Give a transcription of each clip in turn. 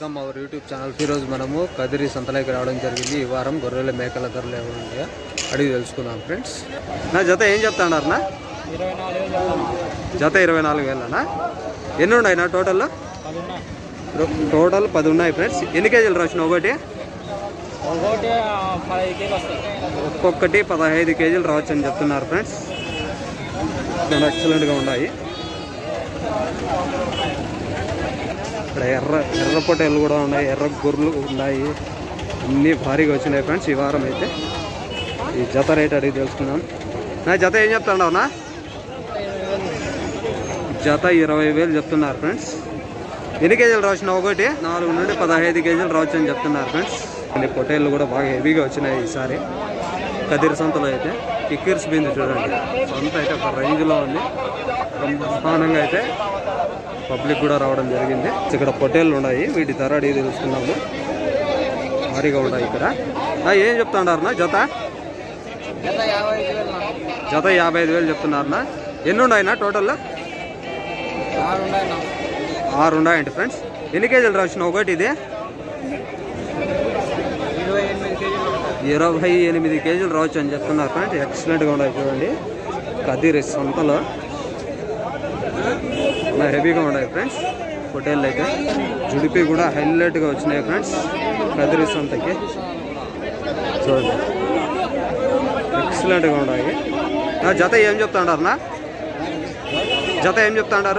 Welcome our YouTube channel. ఈరోజు మనము కదిరి సంతలోకి రావడం జరిగింది. ఈ వారం గొర్రెల మేకల ధరలు ఏమైనా ఉన్నాయో అడిగి తెలుసుకుందాం ఫ్రెండ్స్. నా జత ఏం చెప్తాడారు నా? జత 24,000నా? ఎన్ని ఉన్నాయి నా టోటల్లో? టోటల్ 10 ఉన్నాయి ఫ్రెండ్స్. ఎన్ని కేజీలు రాసిన? ఒక్కొక్కటి 15 కేజీలు రావచ్చు అని చెప్తున్నారు ఫ్రెండ్స్. ఎక్సలెంట్గా ఉన్నాయి. ఇక్కడ ఎర్ర పొట్టేలు కూడా ఉన్నాయి, ఎర్ర గొర్రెలు ఉన్నాయి, అన్నీ భారీగా వచ్చినాయి ఫ్రెండ్స్. ఈ వారం అయితే ఈ జత రేట్ అడిగి తెలుసుకుందాం. నా జత ఏం చెప్తాడావు నా? జత 20,000 చెప్తున్నారు ఫ్రెండ్స్. ఎన్ని కేజీలు రాసిన? ఒకటి 4 నుండి 15 కేజీలు రావచ్చు అని చెప్తున్నారు ఫ్రెండ్స్. కొన్ని పొట్టేళ్ళు కూడా బాగా హెవీగా వచ్చినాయి ఈసారి కదిరి సంతలో అయితే. కిక్కిర్స్ బింది చూడండి, సంత అయితే ఒక రేంజ్లో ఉంది. బ్రహ్మాండంగా అయితే పబ్లిక్ కూడా రావడం జరిగింది. ఇక్కడ పొట్టేళ్ళు ఉన్నాయి, వీటి ధర అడిగి తెలుసుకున్నాము. భారీగా ఉన్నాయి ఇక్కడ. ఏం చెప్తున్నారు నా జత? జత 55,000 చెప్తున్నారన్నా. ఎన్ని ఉన్నాయినా టోటల్లో? 6 ఉన్నాయండి ఫ్రెండ్స్. ఎన్ని కేజీలు రాసిన? ఒకటి ఇది 28 కేజీలు రావచ్చు అని చెప్తున్నారు ఫ్రెండ్స్. ఎక్సలెంట్గా ఉన్నాయి చూడండి. కదిరి సంతలో హెవీగా ఉన్నాయి ఫ్రెండ్స్ పొట్టేళ్ళు అయితే. జుడిపి కూడా హైలైట్గా వచ్చినాయి ఫ్రెండ్స్ కదిరి సంతకి. చూడండి ఎక్సలెంట్గా ఉన్నాయి. నా జత ఏం చెప్తాడారు నా? జత ఏం చెప్తాడారు?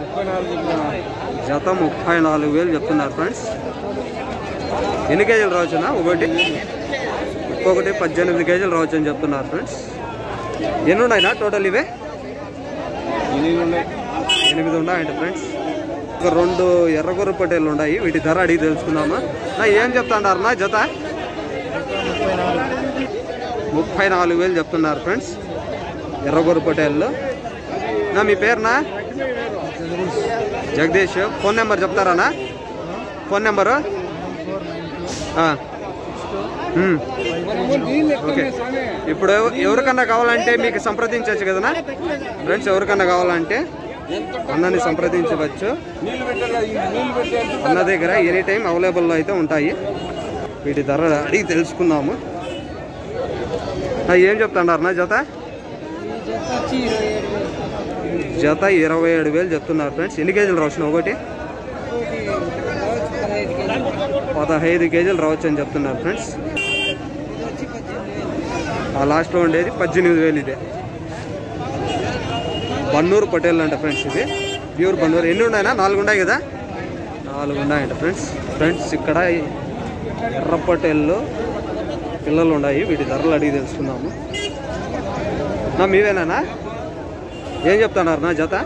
జత 34,000 చెప్తున్నారు ఫ్రెండ్స్. ఎన్ని కేజీలు రావచ్చునా? ఒక్కొక్కటి 18 కేజీలు రావచ్చు అని చెప్తున్నారు ఫ్రెండ్స్. ఎన్ని ఉన్నాయినా టోటల్? ఇవే 8 ఉన్నాయండి ఫ్రెండ్స్. ఒక 2 ఎర్రగొర్రె పొట్టేళ్ళు ఉన్నాయి, వీటి ధర అడిగి తెలుసుకుందామా. నా ఏం చెప్తాడారు నా? జత 34,000 చెప్తున్నారు ఫ్రెండ్స్ ఎర్రగొర్రె పొట్టేళ్ళు. నా మీ పేరునా? జగదీష్. ఫోన్ నెంబర్ చెప్తారానా? Phone number? ఓకే. ఇప్పుడు ఎవరికన్నా కావాలంటే మీకు సంప్రదించవచ్చు కదనా ఫ్రెండ్స్. ఎవరికన్నా కావాలంటే అన్నని సంప్రదించవచ్చు. అన్న దగ్గర ఎనీ టైం అవైలబుల్లో అయితే ఉంటాయి. వీటి ధర అడిగి తెలుసుకుందాము. ఏం చెప్తున్నారు నా జత? జత 27,000 చెప్తున్నారు ఫ్రెండ్స్. ఎన్ని కేజీలు రావచ్చు? ఒకటి 15 కేజీలు రావచ్చు అని చెప్తున్నారు ఫ్రెండ్స్. ఆ లాస్ట్లో ఉండేది 18,000. ఇదే బన్నూరు పొట్టేళ్ళు అంట ఫ్రెండ్స్. ఇది ప్యూర్ బన్నూరు. ఎన్ని ఉన్నాయినా? 4 ఉన్నాయి కదా? 4 ఉన్నాయంట ఫ్రెండ్స్. ఇక్కడ ఎర్ర పొట్టేళ్ళు పిల్లలు ఉన్నాయి, వీటి ధరలు అడిగి తెలుసుకుందాము. నా మీవేనా? ఏం చెప్తున్నారు నా జత?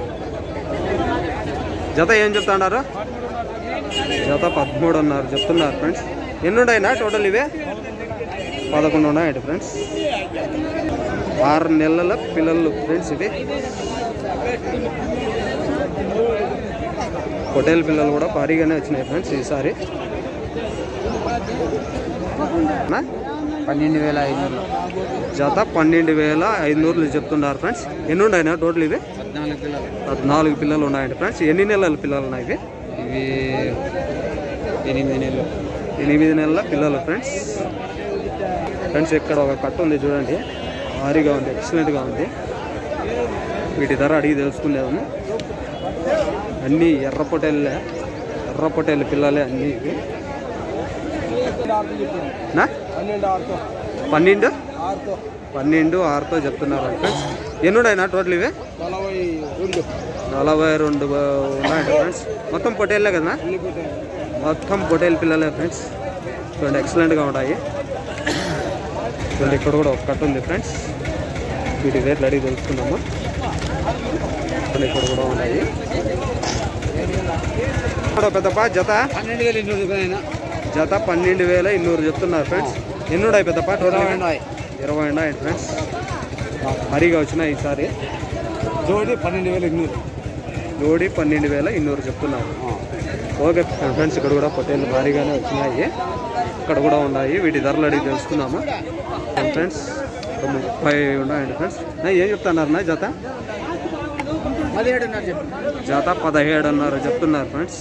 జత ఏం చెప్తున్నారు? జత 13 అన్నారు చెప్తున్నారు ఫ్రెండ్స్. ఎన్ని ఉన్నాయినా టోటల్? ఇవే 11 ఉన్నాయంట ఫ్రెండ్స్. 6 నెలల పిల్లలు ఫ్రెండ్స్. ఇవి పొట్టేలు పిల్లలు కూడా భారీగానే వచ్చినాయి ఫ్రెండ్స్ ఈసారి. 12,500 జత 12,500 చెప్తున్నారు ఫ్రెండ్స్. ఎన్ని ఉన్నాయినా టోటల్? ఇవి 14 పిల్లలు ఉన్నాయండి ఫ్రెండ్స్. ఎన్ని నెలల పిల్లలు ఉన్నాయి ఇవి? ఇవి 8 నెలల పిల్లలు ఫ్రెండ్స్. ఇక్కడ ఒక కట్ట ఉంది చూడండి, భారీగా ఉంది, ఎక్సలెంట్గా ఉంది. వీటి ధర అడిగి తెలుసుకునేదాము. అన్నీ ఎర్ర పొట్టేళ్ళ పిల్లలే అన్నీ ఇవి. 12,600 చెప్తున్నారు ఫ్రెండ్స్. ఎన్ని ఉన్నాయినా టోటల్? ఇవే 42 ఉన్నాయండి ఫ్రెండ్స్. మొత్తం పొట్టేళ్ళే కదా? మొత్తం పొట్టేళ్ళ పిల్లలే ఫ్రెండ్స్. చూడండి ఎక్సలెంట్గా ఉన్నాయి. చూడండి ఇక్కడ కూడా ఒక కట్ట ఉంది ఫ్రెండ్స్. వీటి రేట్లు అడిగి తెలుసుకున్నాము. ఇక్కడ కూడా ఉన్నాయి. పెద్దపా జత 12,200 చెప్తున్నారు ఫ్రెండ్స్. ఎన్ని ఉన్నాయి పెద్దపా టోటల్? 20 ఉన్నాయి ఫ్రెండ్స్. భారీగా వచ్చినాయి ఈసారి. జోడి 12,200. జోడి 12,200 చెప్తున్నారు. Okay friends. ఇక్కడ కూడా పొట్టేళ్ళు భారీగానే వచ్చినాయి, ఇక్కడ కూడా ఉన్నాయి. వీటి ధరలు అడిగి తెలుసుకుందాము ఫ్రెండ్స్. 30 ఉన్నాయండి ఫ్రెండ్స్. ఏం చెప్తున్నారు నా జత? జత 17.5 చెప్తున్నారు ఫ్రెండ్స్.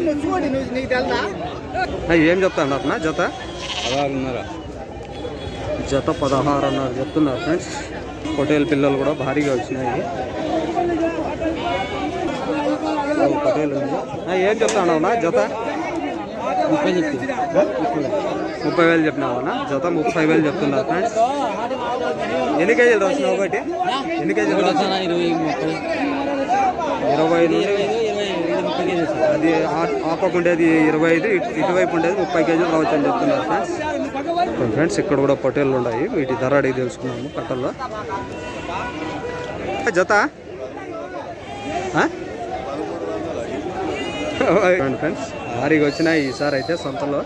ఏం చెప్తాను అతను జత 16.5. జత 16.5 చెప్తున్నారు ఫ్రెండ్స్. పొటేల్ పిల్లలు కూడా భారీగా వచ్చినాయి. పొటేల్ ఏం చెప్తానవునా జత 30,000 చెప్పినావా? జత 30,000 చెప్తున్నారు ఫ్రెండ్స్. ఎన్ని కేజీలు రాసిన ఒకటి? ఎన్ని కేజీలు? 20 అది ఆపకు ఉండేది 25, ఇటువైపు ఉండేది 30 కేజీలు రావచ్చు అని చెప్తున్నారు ఫ్రెండ్స్. ఫ్రెండ్స్ ఇక్కడ కూడా పొటేళ్ళు ఉన్నాయి. వీటి ధర అడిగి తెలుసుకున్నాము కట్టల్లో. జత ఫ్రెండ్స్ భారీగా వచ్చినాయి ఈసారి అయితే సంతలో.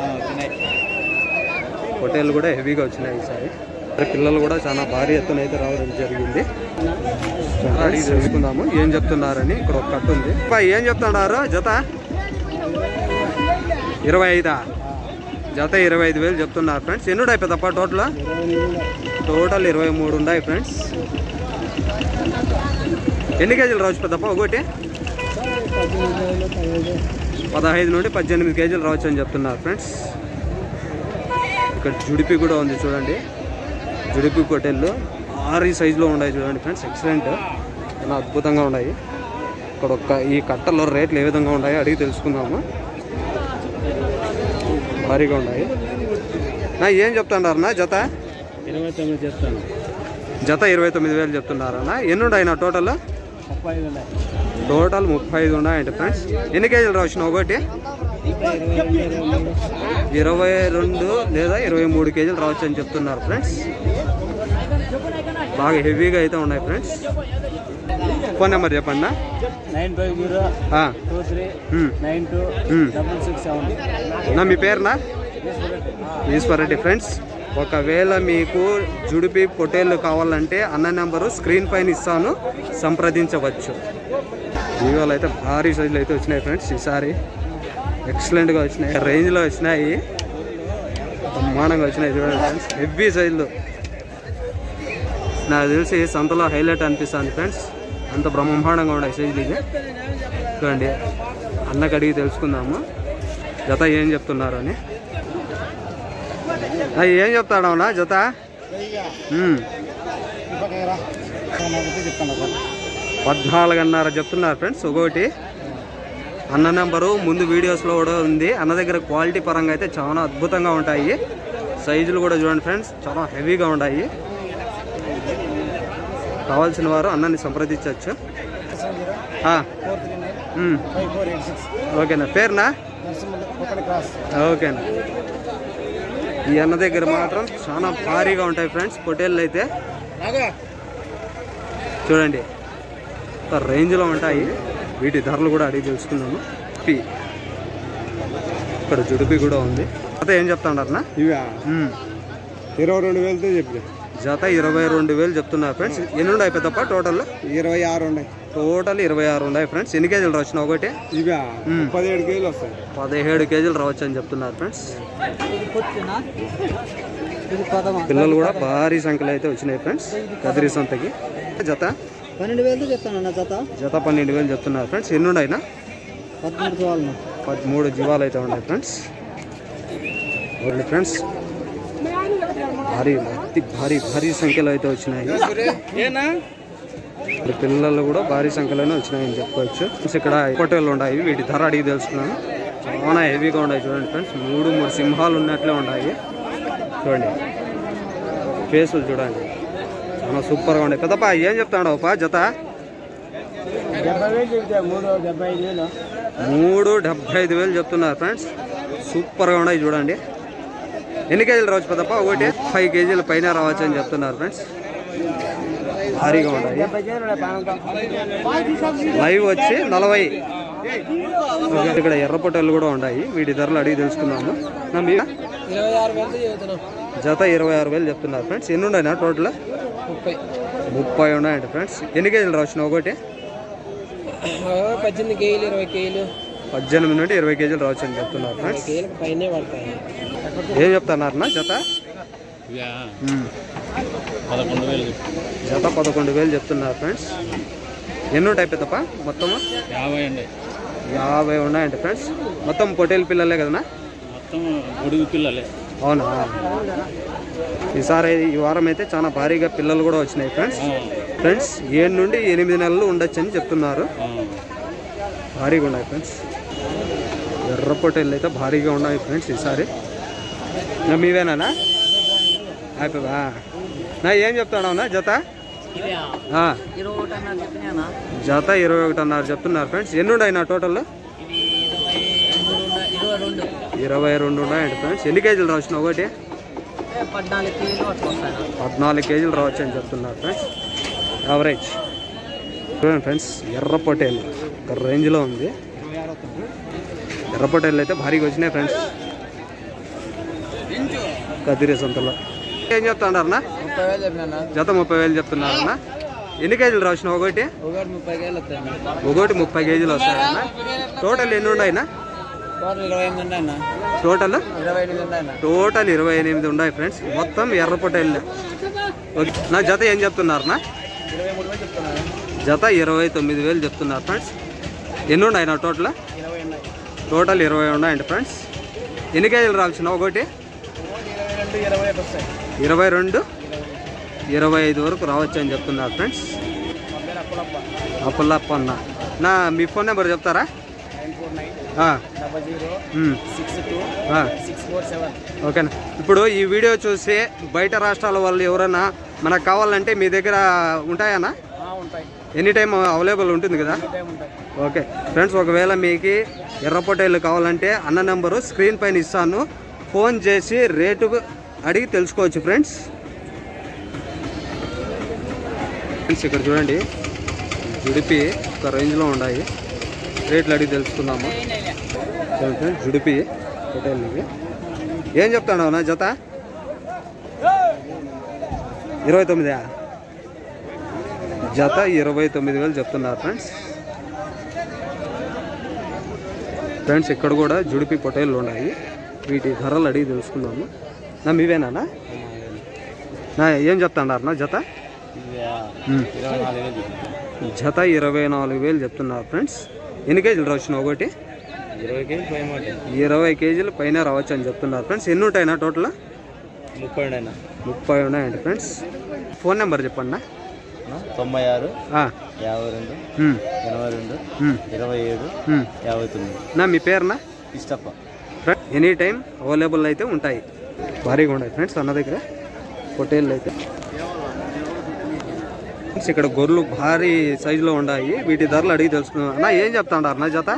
పొటేళ్ళు కూడా హెవీగా వచ్చినాయి ఈసారి. పిల్లలు కూడా చాలా భారీ ఎత్తున అయితే రావడం జరిగింది. అడిగి తెలుసుకుందాము ఏం చెప్తున్నారని. ఇక్కడ ఒక కట్ట ఉంది. ఏం చెప్తున్నారు జత? 25. జత 25,000 చెప్తున్నారు ఫ్రెండ్స్. ఎన్ని ఉన్నాయి పెద్దప్ప టోటల్? 23 ఉన్నాయి ఫ్రెండ్స్. ఎన్ని కేజీలు రావచ్చు పెద్దప్ప ఒకటి? 15 నుండి 18 కేజీలు రావచ్చు అని చెప్తున్నారు ఫ్రెండ్స్. ఇక్కడ జుడిపి కూడా ఉంది చూడండి. జుడిపి పొటేళ్ళు భారీ సైజులో ఉన్నాయి చూడండి ఫ్రెండ్స్. ఎక్సలెంట్, చాలా అద్భుతంగా ఉన్నాయి. ఇక్కడ ఈ కట్టలో రేట్లు ఏ విధంగా ఉన్నాయో అడిగి తెలుసుకుందాము. భారీగా ఉన్నాయి. ఏం చెప్తున్నారన్నా జత? 29 చెప్తాను. జత 29,000 చెప్తున్నారన్నా. ఎన్ని ఉన్నాయి నా టోటల్? 35 ఉన్నాయండి ఫ్రెండ్స్. ఎన్ని కేజీలు రావచ్చు ఒకటి? 22 లేదా 23 కేజీలు రావచ్చు అని చెప్తున్నారు ఫ్రెండ్స్. బాగా హెవీగా అయితే ఉన్నాయి ఫ్రెండ్స్. ఫోన్ నెంబర్ చెప్పండి. 9503926667. మీ పేరునా? ఈశ్వరెడ్డి ఫ్రెండ్స్. ఒకవేళ మీకు జుడిపి పొటేళ్ళు కావాలంటే అన్న నెంబరు స్క్రీన్ పైన ఇస్తాను, సంప్రదించవచ్చు. జీవాలు అయితే భారీ సైజులు అయితే వచ్చినాయి ఫ్రెండ్స్. ఈసారి ఎక్సలెంట్గా వచ్చినాయి, రేంజ్లో వచ్చినాయి, బ్రహ్మాండంగా వచ్చినాయి చూడండి ఫ్రెండ్స్. హెవీ సైజులు. నాకు తెలిసి సంతలో హైలైట్ అనిపిస్తుంది ఫ్రెండ్స్. అంత బ్రహ్మాండంగా ఉన్నాయి సైజులు. ఇది చూడండి. అన్నకు అడిగి తెలుసుకుందాము జత ఏం చెప్తున్నారు అని. ఏం చెప్తాడవునా జత? 14.5 చెప్తున్నారు ఫ్రెండ్స్ ఒకటి. అన్న నెంబరు ముందు వీడియోస్లో కూడా ఉంది. అన్న దగ్గర క్వాలిటీ పరంగా అయితే చాలా అద్భుతంగా ఉంటాయి. సైజులు కూడా చూడండి ఫ్రెండ్స్, చాలా హెవీగా ఉన్నాయి. కావాల్సిన వారు అన్నని సంప్రదించవచ్చు. ఓకేనా? పేరునా? ఓకేనా? ఈ అన్న దగ్గర మాత్రం చాలా భారీగా ఉంటాయి ఫ్రెండ్స్ పొటేళ్ళు అయితే. చూడండి రేంజ్లో ఉంటాయి. వీటి ధరలు కూడా అడిగి తెలుసుకున్నాము. ఇక్కడ జుడిపి కూడా ఉంది. జత ఏం చెప్తాడన్నా? 22,000 చెప్పి జత 22,000 చెప్తున్నారు ఫ్రెండ్స్. ఎన్ని ఉన్నాయి పెద్దప్ప టోటల్? 26 ఉన్నాయి. టోటల్ 26 ఉన్నాయి ఫ్రెండ్స్. ఎన్ని కేజీలు రావచ్చు ఒకటి? 17 కేజీలు వస్తాయి. 17 కేజీలు రావచ్చు అని చెప్తున్నారు ఫ్రెండ్స్. పిల్లలు కూడా భారీ సంఖ్యలో అయితే వచ్చినాయి ఫ్రెండ్స్ కదిరి సంతకి. జత 12,000 చెప్తానన్నా. జత 12,000 చెప్తున్నారు ఫ్రెండ్స్. ఎన్ని ఉన్నాయి? 13 జీవాలు అయితే ఉన్నాయి ఫ్రెండ్స్. ఫ్రెండ్స్ భారీ భారీ సంఖ్యలో అయితే వచ్చినాయి. పిల్లలు కూడా భారీ సంఖ్యలోనే వచ్చినాయని చెప్పుకోవచ్చు. ఇక్కడ పొటేళ్ళు ఉన్నాయి. వీటి ధర అడిగి తెలుసుకున్నాను. చాలా హెవీగా ఉన్నాయి చూడండి ఫ్రెండ్స్. 3 సింహాలు ఉన్నట్లే ఉన్నాయి చూడండి. ఫేసులు చూడండి, చాలా సూపర్గా ఉన్నాయి. పెద్దప్ప ఏం చెప్తాడు పా జత? 375,000 చెప్తున్నారు ఫ్రెండ్స్. సూపర్గా ఉన్నాయి చూడండి. ఎన్ని కేజీలు రావచ్చు పెద్దప్ప ఒకటి? 5 కేజీల పైన రావచ్చు అని చెప్తున్నారు ఫ్రెండ్స్. భారీగా ఉన్నాయి. లైవ్ వచ్చి 40. ఇక్కడ ఎర్ర పొట్టలు కూడా ఉన్నాయి. వీటి ధరలు అడిగి తెలుసుకున్నాము. జత 26,000 చెప్తున్నారు ఫ్రెండ్స్. ఎన్ని ఉన్నాయి టోటల్? 30 ఉన్నాయండి ఫ్రెండ్స్. ఎన్ని కేజీలు రావచ్చు ఒకటి? 18 కేజీలు 20 కేజీలు 18 నుండి 20 కేజీలు రావచ్చు అని చెప్తున్నారు ఫ్రెండ్స్. ఏం చెప్తున్నారు జత? 11,000 జత 11,000 చెప్తున్నారు ఫ్రెండ్స్. ఎన్ని ఉంటాయి పెద్దప్ప మొత్తము? 50 అండి. 50 ఉన్నాయండి ఫ్రెండ్స్. మొత్తం పొట్టేలు పిల్లలే కదనా? మొత్తం గొడుగు పిల్లలే. అవునా? ఈసారి ఈ వారం అయితే చాలా భారీగా పిల్లలు కూడా వచ్చినాయి ఫ్రెండ్స్. 7 నుండి 8 నెలలు ఉండొచ్చు అని చెప్తున్నారు. భారీగా ఉన్నాయి ఫ్రెండ్స్. ఎర్ర పొట్టేళ్ళు అయితే భారీగా ఉన్నాయి ఫ్రెండ్స్ ఈసారి. మీవేనా అయిపోవా? నా ఏం చెప్తాడవునా జత? జత 21.5 చెప్తున్నారు ఫ్రెండ్స్. ఎన్ని ఉన్నాయి నా టోటల్? 22 ఉన్నాయండి ఫ్రెండ్స్. ఎన్ని కేజీలు రావచ్చు ఒకటి? 14 కేజీలు రావచ్చు అని చెప్తున్నారు ఫ్రెండ్స్. యావరేజ్ చూడండి ఫ్రెండ్స్. ఎర్ర పొట్టేలు ఒక రేంజ్లో ఉంది. ఎర్ర పొట్టేళ్ళు అయితే భారీగా వచ్చినాయి ఫ్రెండ్స్. కదిరి సంతలో ఏం చెప్తాడారన్నా? జత 30,000 చెప్తున్నారన్నా. ఎన్ని కేజీలు రాసిన ఒకటి? 30 కేజీలు వస్తాయన్నా. టోటల్ ఎన్ని ఉన్నాయినా? టోటల్ 28 ఉన్నాయి ఫ్రెండ్స్. మొత్తం ఎర్ర పొట్టేళ్ళు. ఓకే నా జత ఏం చెప్తున్నారన్నా? జత 29,000 చెప్తున్నారు ఫ్రెండ్స్. ఎన్ని ఉన్నాయి నా టోటల్? 20 ఉన్నాయండి ఫ్రెండ్స్. ఎన్ని కేజీలు రావాల్సిన ఒకటి? 22, 25 వరకు రావచ్చు అని చెప్తున్నారు ఫ్రెండ్స్. అప్పలప్ప అన్న నా మీ ఫోన్ నెంబర్ చెప్తారా? ఓకేనా. ఇప్పుడు ఈ వీడియో చూసి బయట రాష్ట్రాల వాళ్ళు ఎవరైనా మనకు కావాలంటే మీ దగ్గర ఉంటాయన్నా? ఎనీ టైం అవైలబుల్ ఉంటుంది కదా? Okay friends. ఒకవేళ మీకు ఎర్ర పొట్టేళ్ళు కావాలంటే అన్న నెంబరు స్క్రీన్ పైన ఇస్తాను. ఫోన్ చేసి రేటు అడిగి తెలుసుకోవచ్చు ఫ్రెండ్స్. ఇక్కడ చూడండి జుడిపి ఒక రేంజ్లో ఉన్నాయి. రేట్లు అడిగి తెలుసుకుందాము. జుడిపి పొట్టేళ్ళకి ఏం చెప్తాను నా జత? 29. జత 29,000 చెప్తున్నారు ఫ్రెండ్స్. ఇక్కడ కూడా జుడిపి పొట్టేళ్ళు ఉన్నాయి. వీటి ధరలు అడిగి తెలుసుకుందాము. నా మీవేనా నా ఏం చెప్తాడారు నా జత? జత 24,000 చెప్తున్నారు ఫ్రెండ్స్. ఎన్ని కేజీలు రావచ్చు ఒకటి? 20 కేజీలు పైన రావచ్చు అని చెప్తున్నారు ఫ్రెండ్స్. ఎన్ని ఉంటాయినా టోటల్? 30 ఉన్నాయండి ఫ్రెండ్స్. ఫోన్ నెంబర్ చెప్పండి నా. 96 52 82 27 59. నా మీ పేరునా? ఇష్టప్ప. ఎనీ టైం అవైలబుల్ అయితే ఉంటాయి. భారీగా ఉన్నాయి ఫ్రెండ్స్ అన్న దగ్గర పొట్టేళ్ళు అయితే. ఇక్కడ గొర్రెలు భారీ సైజులో ఉన్నాయి. వీటి ధరలు అడిగి తెలుసుకున్నాను. అన్న ఏం చెప్తాడారు నా జత?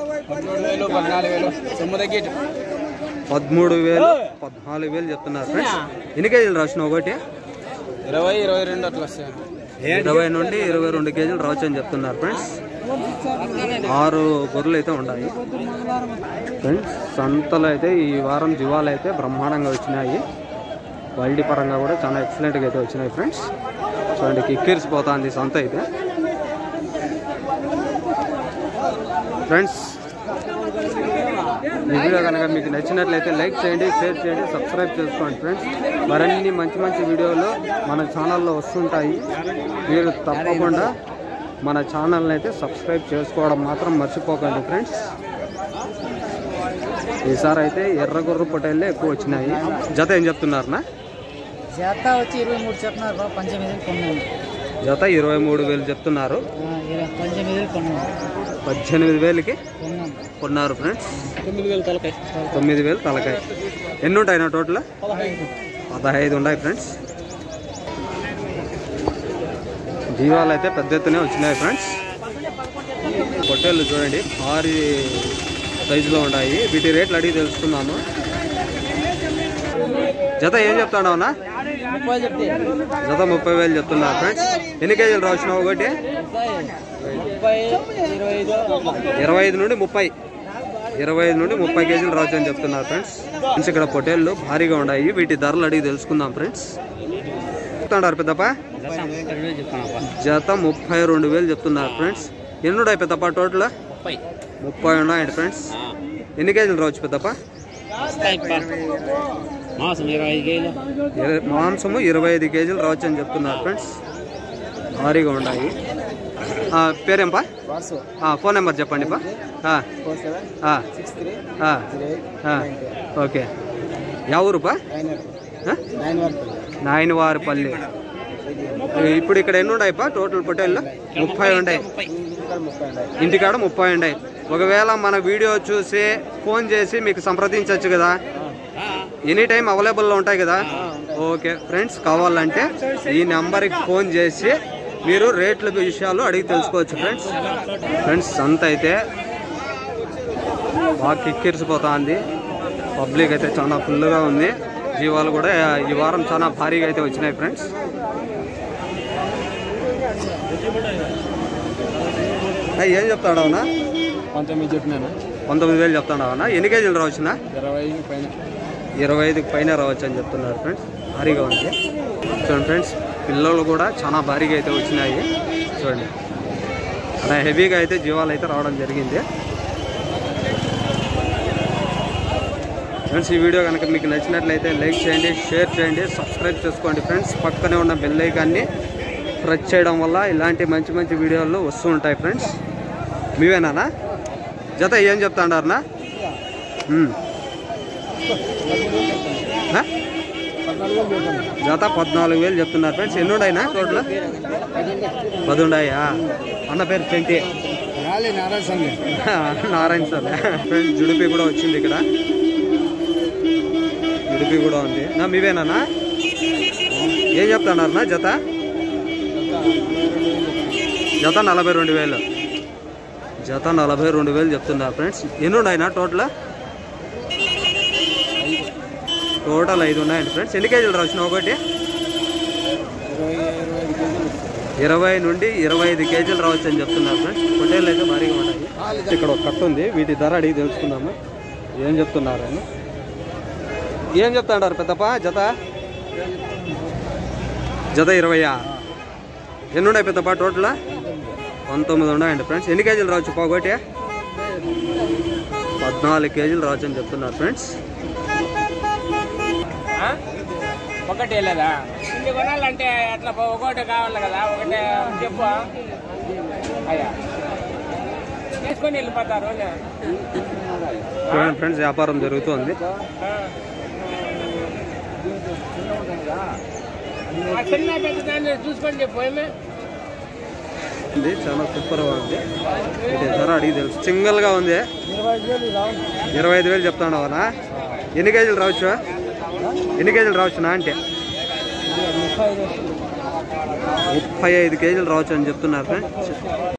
13,000 14,000 చెప్తున్నారు ఫ్రెండ్స్. ఎన్ని కేజీలు రాసిన ఒకటి? 20-22 అట్లా వస్తాయి. 20 నుండి 22 కేజీలు రావచ్చు అని చెప్తున్నారు ఫ్రెండ్స్. 6 గొర్రెలు అయితే ఉన్నాయి ఫ్రెండ్స్. సంతలు అయితే ఈ వారం జీవాలు అయితే బ్రహ్మాండంగా వచ్చినాయి. క్వాలిటీ పరంగా కూడా చాలా ఎక్సలెంట్గా అయితే వచ్చినాయి ఫ్రెండ్స్. చూడండి కిక్కిరిసిపోతుంది సంత అయితే ఫ్రెండ్స్. ఈ వీడియో కనుక మీకు నచ్చినట్లయితే లైక్ చేయండి, షేర్ చేయండి, సబ్స్క్రైబ్ చేసుకోండి ఫ్రెండ్స్. మరిన్ని మంచి మంచి వీడియోలు మన ఛానల్లో వస్తుంటాయి. మీరు తప్పకుండా మన ఛానల్ని అయితే సబ్స్క్రైబ్ చేసుకోవడం మాత్రం మర్చిపోకండి ఫ్రెండ్స్. ఈసారి అయితే ఎర్ర గొర్రె పొట్టేళ్ళే ఎక్కువ వచ్చినాయి. జత ఏం చెప్తున్నారన్నా? జత వచ్చి 23 చెప్తున్నారు. 18,000 జత 23,000 చెప్తున్నారు. 18,000కి కొన్నారు ఫ్రెండ్స్. 9,000 తలకాయ. ఎన్ని ఉంటాయి నా టోటల్? 15 ఉన్నాయి ఫ్రెండ్స్. జీవాలు అయితే పెద్ద ఎత్తునే వచ్చినాయి ఫ్రెండ్స్. పొట్టేళ్ళు చూడండి భారీ సైజులో ఉన్నాయి. వీటి రేట్లు అడిగి తెలుసుకున్నాను. జత ఏం చెప్తాడవునా? జత 30,000 చెప్తున్నారు ఫ్రెండ్స్. ఎన్ని కేజీలు రాసినావు ఒకటి? 25 నుండి 30. 25 నుండి 30 కేజీలు రావచ్చు అని చెప్తున్నారు ఫ్రెండ్స్. ఇక్కడ పొట్టేళ్ళు భారీగా ఉన్నాయి. వీటి ధరలు అడిగి తెలుసుకుందాం ఫ్రెండ్స్. చెప్తాడారు పెద్దప్ప? జత 32,000 చెప్తున్నారు ఫ్రెండ్స్. ఎన్ని ఉన్నాయి పెద్దప్ప టోటల్? 30 ఉన్నాయండి ఫ్రెండ్స్. ఎన్ని కేజీలు రావచ్చు పెద్దప్ప? మాంసము 25 కేజీలు రావచ్చు అని చెప్తున్నారు ఫ్రెండ్స్. భారీగా ఉన్నాయి. పేరేంపా? వాసు ఫోన్ నెంబర్ చెప్పండి పా. 47 ఓకే. ఎవరుపా? నాయనవారిపల్లి. ఇప్పుడు ఇక్కడ ఎన్ని ఉన్నాయిపా టోటల్ పొట్టేళ్ళు? 30 ఉన్నాయి. ఇంటికాడ 30 ఉన్నాయి. ఒకవేళ మన వీడియో చూసి ఫోన్ చేసి మీకు సంప్రదించవచ్చు కదా, ఎనీ టైం అవైలబుల్లో ఉంటాయి కదా. ఓకే ఫ్రెండ్స్, కావాలంటే ఈ నెంబర్కి ఫోన్ చేసి మీరు రేట్ల విషయాలు అడిగి తెలుసుకోవచ్చు ఫ్రెండ్స్. సంత అయితే బాగా కిక్కిరిసిపోతుంది. పబ్లిక్ అయితే చాలా ఫుల్గా ఉంది. జీవాలు కూడా ఈ వారం చాలా భారీగా అయితే వచ్చినాయి ఫ్రెండ్స్. ఏం చెప్తాడవునా? 19 చెప్పినాను. 19,000 చెప్తాడవునా? ఎన్ని కేజీలు రావచ్చునా? 25 పైన రావచ్చు అని చెప్తున్నారు ఫ్రెండ్స్. భారీగా ఉంది చూడండి ఫ్రెండ్స్. పిల్లలు కూడా చాలా భారీగా అయితే వచ్చినాయి చూడండి. అలా హెవీగా అయితే జీవాలు అయితే రావడం జరిగింది ఫ్రెండ్స్. ఈ వీడియో కనుక మీకు నచ్చినట్లయితే లైక్ చేయండి, షేర్ చేయండి, సబ్స్క్రైబ్ చేసుకోండి ఫ్రెండ్స్. పక్కనే ఉన్న బెల్ ఐకాన్ని ప్రెస్ చేయడం వల్ల ఇలాంటి మంచి మంచి వీడియోలు వస్తూ ఉంటాయి ఫ్రెండ్స్. మీవేనా జత? ఏం చెప్తాండారనా? జత 14,000 చెప్తున్నారు ఫ్రెండ్స్. ఎన్ని ఉన్నాయినా టోటల్? 10 ఉన్నాయా? అన్న పేరు చెంటి నారాయణ సార్ ఫ్రెండ్స్. జుడిపి కూడా వచ్చింది ఇక్కడ, జుడిపి కూడా ఉంది. మీవేనా? ఏం చెప్తున్నారు జత? జత 42,000. జత 42,000 చెప్తున్నారు ఫ్రెండ్స్. ఎన్ని ఉన్నాయినా టోటల్? టోటల్ 5 ఉన్నాయండి ఫ్రెండ్స్. ఎన్ని కేజీలు రావచ్చు ఒకటి? 20 నుండి 25 కేజీలు రావచ్చు అని చెప్తున్నారు ఫ్రెండ్స్. పొట్టేళ్ళు అయితే భారీగా ఉన్నాయి. ఇక్కడ ఒక కట్ట ఉంది, వీటి ధర అడిగి తెలుసుకుందాము ఏం చెప్తున్నారని. ఏం చెప్తాడారు పెద్దప్ప జత? జత 20. ఎన్ని ఉన్నాయి పెద్దప్ప టోటల్? 19 ఉన్నాయండి ఫ్రెండ్స్. ఎన్ని కేజీలు రావచ్చు ఒకటి? 14 కేజీలు రావచ్చు అని చెప్తున్నారు ఫ్రెండ్స్. ఒకటే లేదా ఇన్ని కొనాలంటే అట్లా ఒకటి కావాలి కదా, ఒకటే చెప్పు అయ్యా తీసుకొని వెళ్ళిపోతారు. చూడండి ఫ్రెండ్స్, వ్యాపారం జరుగుతుంది. చిన్న పెద్ద దాన్ని చూసుకొని చెప్పు. చాలా సూపర్గా ఉంది. వీటి ధర అడిగి తెలుసు. సింగిల్గా ఉంది. 25,000 చెప్తాను అవునా? ఎన్ని కేజీలు రావచ్చు? ఎన్ని కేజీలు రావచ్చునా అంటే? 35 కేజీలు రావచ్చు అని చెప్తున్నారు ఫ్రెండ్స్.